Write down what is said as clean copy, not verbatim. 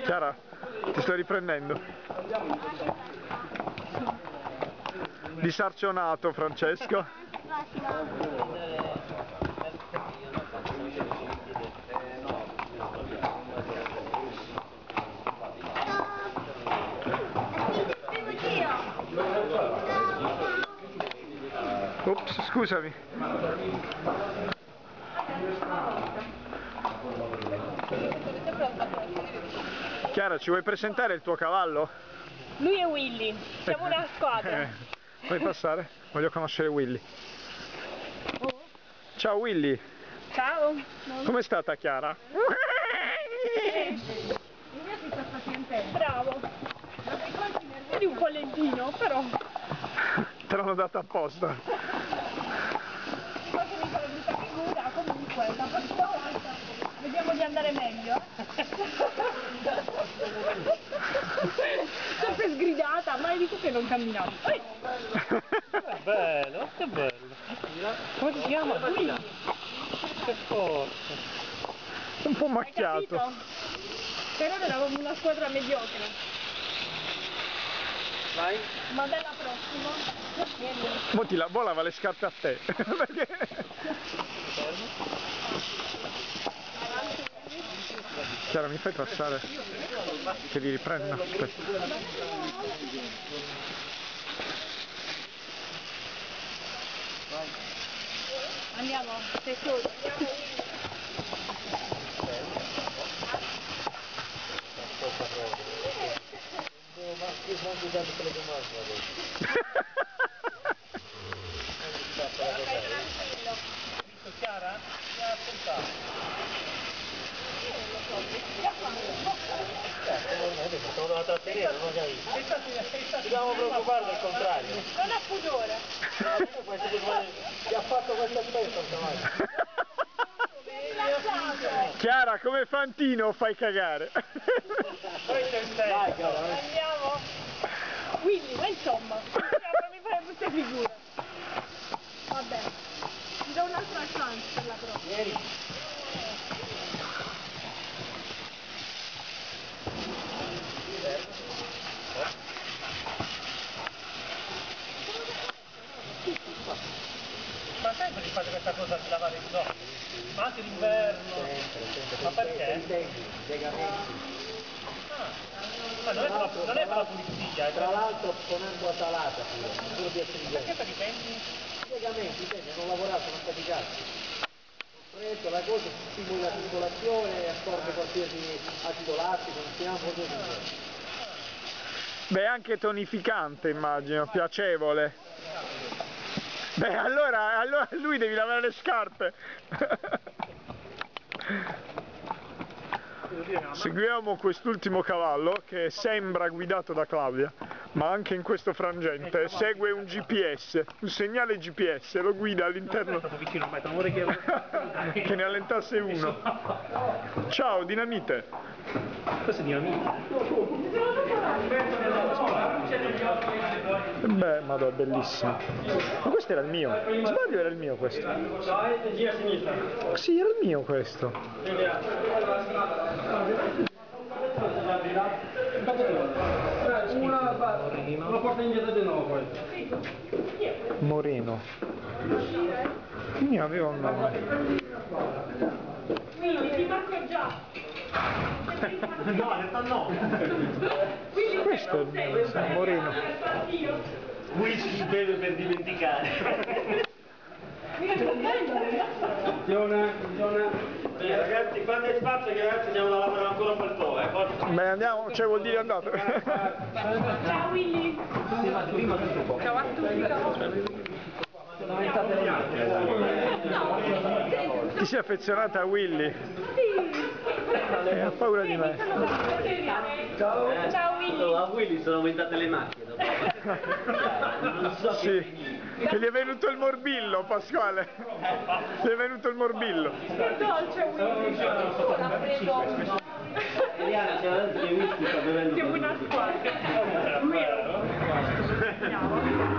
Chiara, ti sto riprendendo. Disarcionato Francesco. Ops, scusami. Chiara, ci vuoi presentare il tuo cavallo? Lui è Willy, siamo una squadra. Puoi passare? Voglio conoscere Willy. Ciao Willy. Ciao. Com'è stata Chiara? Bravo. Vedi un po' lentino, però. Te l'hanno data apposta. Poi mi fa la brutta figura, comunque, la prossima volta vediamo di andare meglio. Sempre sgridata, mai dico che non camminavo. Che bello, che bello. Come si chiama? Willy. Che forza. Un po' macchiato. Però eravamo una squadra mediocre. Vai. Ma dalla prossima. Mo ti volava le scarpe a te. Perché? Chiara, mi fai passare? Che li riprenda? Aspetta. Andiamo, sei solo. Chiara? Mi ha ascoltato. Sono da trattenere, non ho capito. Ci dobbiamo preoccupare del contrario. Non ha pudore. Ti ha fatto questa spesa il cavallo. Chiara, come Fantino fai cagare. Andiamo. Quindi, ma insomma, mi fai brutte figure. Vabbè, ti do un'altra chance per la prossima. Ma sempre ti fate questa cosa di lavare i soldi? Ma anche d'inverno? Ma perché? Ma non è per la pulizia, tra l'altro con acqua salata pure di essere perché per i tempi? i legamenti hanno lavorato, sono faticati. Freddo, la cosa stimola la circolazione, assorbe qualsiasi acido lattico, non siamo così. Beh, anche tonificante immagino, piacevole. Beh, allora lui devi lavare le scarpe. Seguiamo quest'ultimo cavallo che sembra guidato da Claudia, ma anche in questo frangente segue un GPS, un segnale GPS, lo guida all'interno che ne allentasse uno. Ciao Dinamite. Questo è Dinamite. Beh, madò, è bellissimo. Ma questo era il mio. Sbaglio, era il mio questo. Gira a sinistra. Sì, era il mio questo. Una porta indietro di nuovo poi. Moreno. Il mio aveva un nome. Quindi ti marco già. No, in realtà no. Questo è il mio, Moreno. Whisky beve per dimenticare. Ragazzi, quando è spazio che ragazzi andiamo a lavorare ancora un bel po', Beh, andiamo, cioè vuol dire andate. Ciao Willy. Ciao a tutti. Ti sei affezionata a Willy? Sì. Ha paura di me. Ciao. Ciao Willy. A Willy sono aumentate le macchine dopo. Non so Sì. Che gli è venuto il morbillo, Pasquale. Gli è venuto il morbillo. Che dolce Willy. L'ha preso. Eliana, c'è la gente che whisky sta bevendo. Siamo una squadra. Andiamo.